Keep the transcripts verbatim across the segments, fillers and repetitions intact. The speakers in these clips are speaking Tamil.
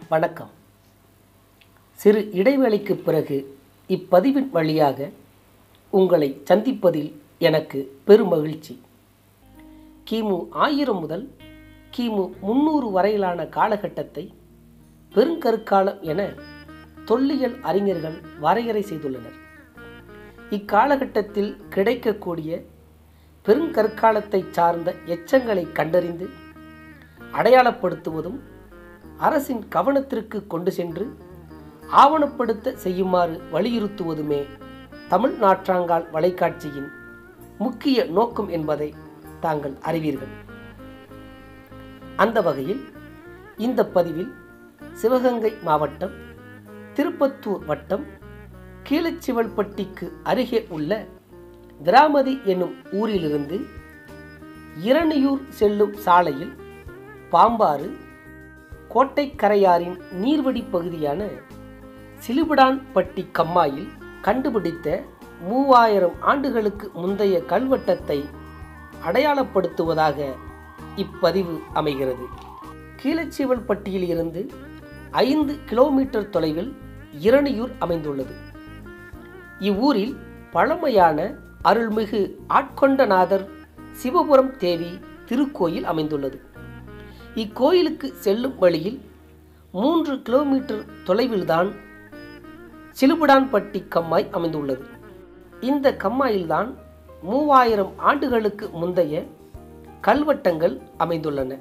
வணக்கம். சிறு இடைவேளைக்கு பிறகு இப்பதிவின் வழியாக உங்களை சந்திப்பதில் எனக்கு பெருமகிழ்ச்சி. கிமு ஆயிரம் முதல் கிமு முன்னூறு வரையிலான காலகட்டத்தை பெருங்கற்காலம் என தொல்லியல் அறிஞர்கள் வரையறை செய்துள்ளனர். இக்காலகட்டத்தில் கிடைக்கக்கூடிய பெருங்கற்காலத்தை சார்ந்த எச்சங்களை கண்டறிந்து அடையாளப்படுத்துவதும் அரசின் கவனத்திற்கு கொண்டு சென்று ஆவணப்படுத்த செய்யுமாறு வலியுறுத்துவதுமே தமிழ் நாற்றாங்கால் வலைக்காட்சியின் முக்கிய நோக்கம் என்பதை தாங்கள் அறிவீர்கள். அந்த வகையில் இந்த பதிவில் சிவகங்கை மாவட்டம் திருப்பத்தூர் வட்டம் கீழச்சிவல்பட்டிக்கு அருகே உள்ள விராமதி என்னும் ஊரிலிருந்து இரணியூர் செல்லும் சாலையில் பாம்பாறு கோட்டைக்கரையாரின் நீர்வடி பகுதியான சிலுபிடான்பட்டி கம்மாயில் கண்டுபிடித்த மூவாயிரம் ஆண்டுகளுக்கு முந்தைய கல்வெட்டத்தை அடையாளப்படுத்துவதாக இப்பதிவு அமைகிறது. கீழச்சிவல்பட்டியில் இருந்து ஐந்து கிலோமீட்டர் தொலைவில் இரணியூர் அமைந்துள்ளது. இவ்வூரில் பழமையான அருள்மிகு ஆட்கொண்டநாதர் சிவபுரம் தேவி திருக்கோயில் அமைந்துள்ளது. இக்கோயிலுக்கு செல்லும் வழியில் மூன்று கிலோமீட்டர் தொலைவில்தான் சிலுபிடான்பட்டி கம்மாய் அமைந்துள்ளது. இந்த கம்மாயில்தான் மூவாயிரம் ஆண்டுகளுக்கு முந்தைய கல்வெட்டங்கள் அமைந்துள்ளன.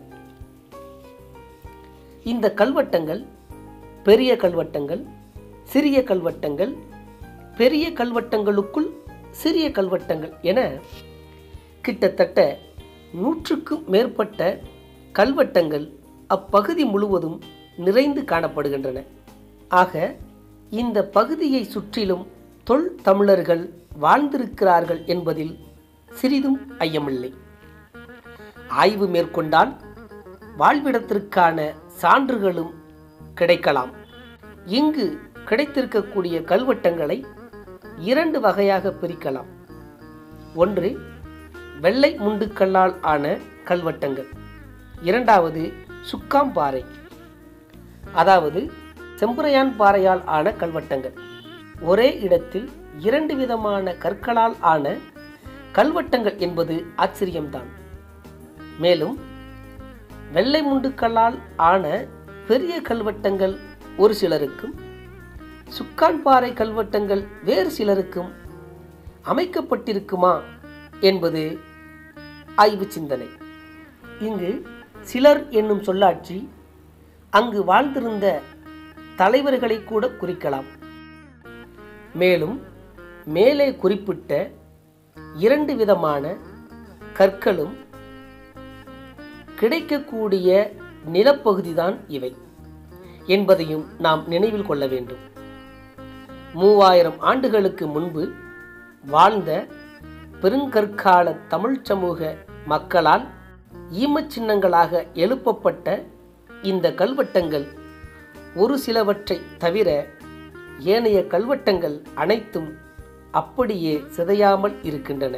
இந்த கல்வெட்டங்கள் பெரிய கல்வெட்டங்கள், சிறிய கல்வெட்டங்கள், பெரிய கல்வெட்டங்களுக்குள் சிறிய கல்வெட்டங்கள் என கிட்டத்தட்ட நூற்றுக்கும் மேற்பட்ட கல்வெட்டங்கள் அப்பகுதி முழுவதும் நிறைந்து காணப்படுகின்றன. ஆக இந்த பகுதியை சுற்றிலும் தொல் தமிழர்கள் வாழ்ந்திருக்கிறார்கள் என்பதில் சிறிதும் ஐயமில்லை. ஆய்வு மேற்கொண்டால் வாழ்விடத்திற்கான சான்றுகளும் கிடைக்கலாம். இங்கு கிடைத்திருக்கக்கூடிய கல்வெட்டங்களை இரண்டு வகையாக பிரிக்கலாம். ஒன்று வெள்ளை முண்டுக்கல்லால் ஆன கல்வெட்டங்கள், இரண்டாவது சுக்காம்பாறை அதாவது செம்புரையான் பாறையால் ஆன கல்வெட்டங்கள். ஒரே இடத்தில் இரண்டு விதமான கற்களால் ஆன கல்வெட்டங்கள் என்பது ஆச்சரியம்தான். மேலும் வெள்ளை முண்டுக்கல்லால் ஆன பெரிய கல்வெட்டங்கள் ஒரு சிலருக்கும், சுக்கான்பாறை கல்வெட்டங்கள் வேறு சிலருக்கும் அமைக்கப்பட்டிருக்குமா என்பது ஆய்வு சிந்தனை. இங்கு சிலர் என்னும் சொல்லாட்சி அங்கு வாழ்ந்திருந்த தலைவர்களை கூட குறிக்கலாம். மேலும் மேலே குறிப்பிட்ட இரண்டு விதமான கற்களும் கிடைக்கக்கூடிய நிலப்பகுதிதான் இவை என்பதையும் நாம் நினைவில் கொள்ள வேண்டும். மூவாயிரம் ஆண்டுகளுக்கு முன்பு வாழ்ந்த பெருங்கற்கால தமிழ் சமூக மக்களால் ஈமச் சின்னங்களாக எழுப்பப்பட்ட இந்த கல்வெட்டங்கள் ஒரு சிலவற்றை தவிர ஏனைய கல்வெட்டங்கள் அனைத்தும் அப்படியே சிதையாமல் இருக்கின்றன.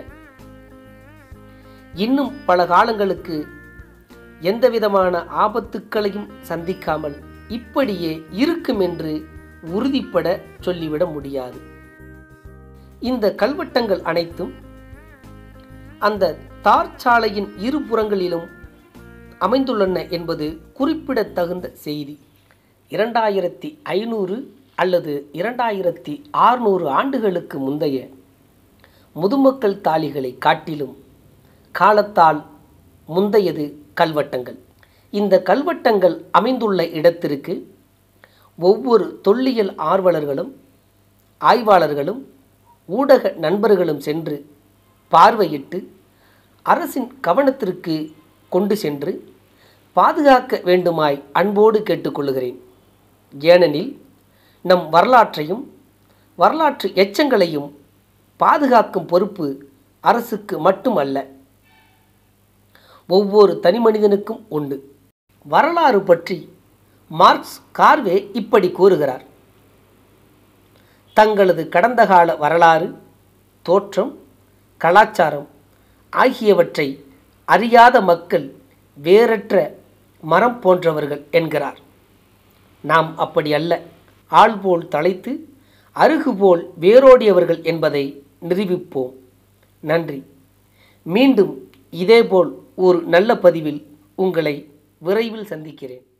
இன்னும் பல காலங்களுக்கு எந்தவிதமான ஆபத்துக்களையும் சந்திக்காமல் இப்படியே இருக்கும் என்று உறுதிப்பட சொல்லிவிட முடியாது. இந்த கல்வெட்டங்கள் அனைத்தும் அந்த தார் சாலையின் இருபுறங்களிலும் அமைந்துள்ளன என்பது குறிப்பிடத்தகுந்த செய்தி. இரண்டாயிரத்தி ஐநூறு அல்லது இரண்டாயிரத்தி ஆறுநூறு ஆண்டுகளுக்கு முந்தைய முதுமக்கள் தாளிகளை காட்டிலும் காலத்தால் முந்தையது கல்வெட்டங்கள். இந்த கல்வெட்டங்கள் அமைந்துள்ள இடத்திற்கு ஒவ்வொரு தொல்லியல் ஆர்வலர்களும் ஆய்வாளர்களும் ஊடக நண்பர்களும் சென்று பார்வையிட்டு அரசின் கவனத்திற்கு கொண்டு சென்று பாதுகாக்க வேண்டுமாய் அன்போடு கேட்டுக்கொள்கிறேன். ஏனெனில் நம் வரலாற்றையும் வரலாற்று எச்சங்களையும் பாதுகாக்கும் பொறுப்பு அரசுக்கு மட்டுமல்ல, ஒவ்வொரு தனிமனிதனுக்கும் உண்டு. வரலாறு பற்றி மார்க்ஸ் கார்வே இப்படி கூறுகிறார்: தங்களது கடந்த கால வரலாறு, தோற்றம், கலாச்சாரம் ஆகியவற்றை அறியாத மக்கள் வேறற்ற மரம் போன்றவர்கள் என்கிறார். நாம் அப்படி அல்ல, ஆள் போல் தழைத்து அருகு போல் வேரோடியவர்கள் என்பதை நிரூபிப்போம். நன்றி. மீண்டும் இதேபோல் ஒரு நல்ல பதிவில் உங்களை விரைவில் சந்திக்கிறேன்.